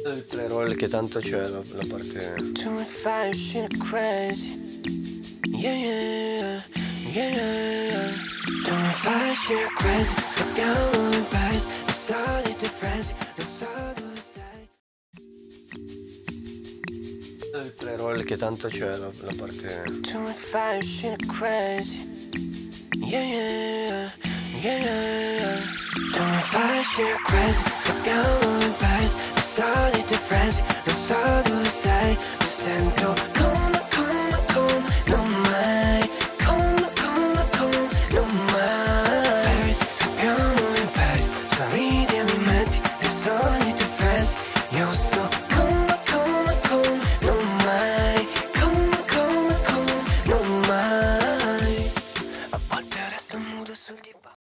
Il pre-roll che tanto c'è la parte. Don't fire shit crazy. Yeah, yeah, yeah, yeah. Don't fire shit crazy. Scappiamo in Paris, le solite frasi, non so dove sei. Il pre-roll che tanto c'è la parte. Don't fire shit crazy. Yeah, yeah, yeah, yeah. Don't fire shit crazy. Scappiamo in Paris, le solite frasi, non so dove sei. Mi sento